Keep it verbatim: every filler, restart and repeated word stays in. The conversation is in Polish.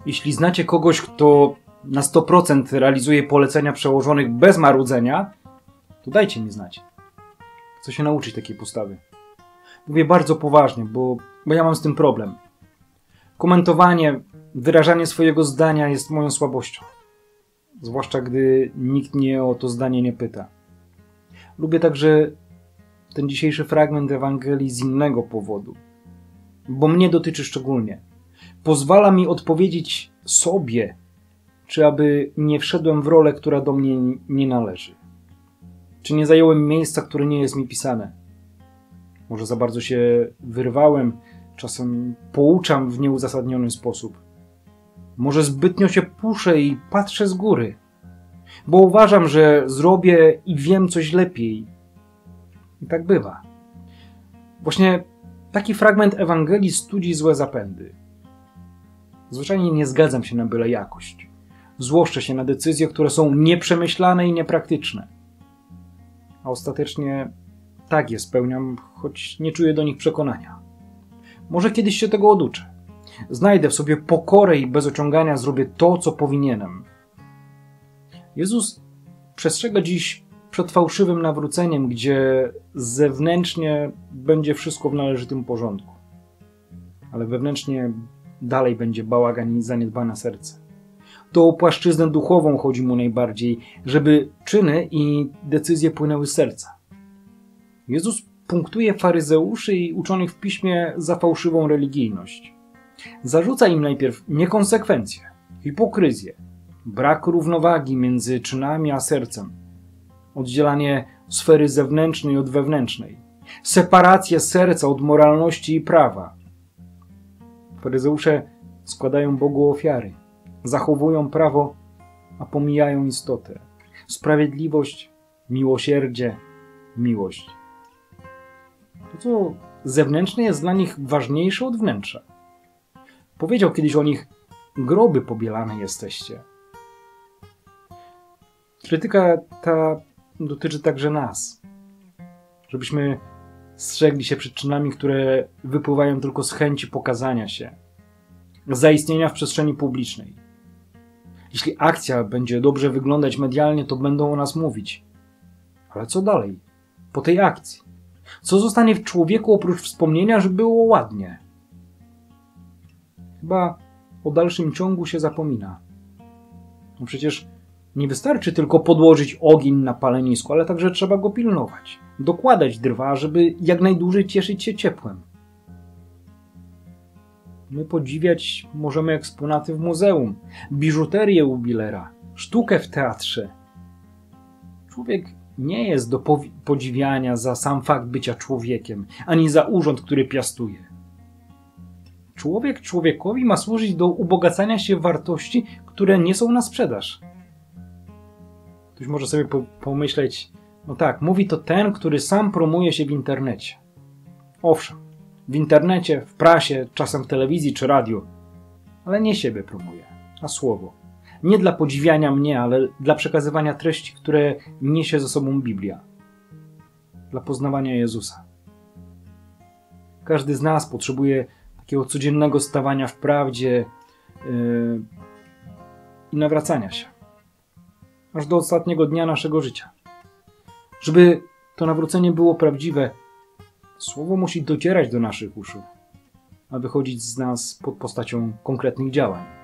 Jeśli znacie kogoś, kto na sto procent realizuje polecenia przełożonych bez marudzenia, to dajcie mi znać. Chcę się nauczyć takiej postawy. Mówię bardzo poważnie, bo, bo ja mam z tym problem. Komentowanie, wyrażanie swojego zdania jest moją słabością. Zwłaszcza gdy nikt mnie o to zdanie nie pyta. Lubię także ten dzisiejszy fragment Ewangelii z innego powodu. Bo mnie dotyczy szczególnie. Pozwala mi odpowiedzieć sobie, czy aby nie wszedłem w rolę, która do mnie nie należy. Czy nie zająłem miejsca, które nie jest mi pisane. Może za bardzo się wyrwałem, czasem pouczam w nieuzasadniony sposób. Może zbytnio się puszę i patrzę z góry, bo uważam, że zrobię i wiem coś lepiej. I tak bywa. Właśnie taki fragment Ewangelii studzi złe zapędy. Zwyczajnie nie zgadzam się na byle jakość. Złoszczę się na decyzje, które są nieprzemyślane i niepraktyczne. A ostatecznie tak je spełniam, choć nie czuję do nich przekonania. Może kiedyś się tego oduczę. Znajdę w sobie pokorę i bez ociągania zrobię to, co powinienem. Jezus przestrzega dziś przed fałszywym nawróceniem, gdzie zewnętrznie będzie wszystko w należytym porządku, ale wewnętrznie dalej będzie bałagan i zaniedbane serce. To o płaszczyznę duchową chodzi mu najbardziej, żeby czyny i decyzje płynęły z serca. Jezus punktuje faryzeuszy i uczonych w piśmie za fałszywą religijność. Zarzuca im najpierw niekonsekwencje, hipokryzję, brak równowagi między czynami a sercem, oddzielanie sfery zewnętrznej od wewnętrznej, separację serca od moralności i prawa. Faryzeusze składają Bogu ofiary, zachowują prawo, a pomijają istotę. Sprawiedliwość, miłosierdzie, miłość. To, co zewnętrzne, jest dla nich ważniejsze od wnętrza. Powiedział kiedyś o nich: groby pobielane jesteście. Krytyka ta dotyczy także nas. Żebyśmy strzegli się przed czynami, które wypływają tylko z chęci pokazania się, zaistnienia w przestrzeni publicznej. Jeśli akcja będzie dobrze wyglądać medialnie, to będą o nas mówić. Ale co dalej? Po tej akcji? Co zostanie w człowieku oprócz wspomnienia, że było ładnie? Chyba o dalszym ciągu się zapomina. No przecież nie wystarczy tylko podłożyć ogień na palenisku, ale także trzeba go pilnować, dokładać drwa, żeby jak najdłużej cieszyć się ciepłem. My podziwiać możemy eksponaty w muzeum, biżuterię u Billera, sztukę w teatrze. Człowiek nie jest do podziwiania za sam fakt bycia człowiekiem, ani za urząd, który piastuje. Człowiek człowiekowi ma służyć do ubogacania się wartości, które nie są na sprzedaż. Ktoś może sobie pomyśleć: no tak, mówi to ten, który sam promuje się w internecie. Owszem, w internecie, w prasie, czasem w telewizji czy radiu, ale nie siebie promuje, a słowo. Nie dla podziwiania mnie, ale dla przekazywania treści, które niesie ze sobą Biblia. Dla poznawania Jezusa. Każdy z nas potrzebuje takiego codziennego stawania w prawdzie yy, i nawracania się. Aż do ostatniego dnia naszego życia. Żeby to nawrócenie było prawdziwe, słowo musi docierać do naszych uszu, a wychodzić z nas pod postacią konkretnych działań.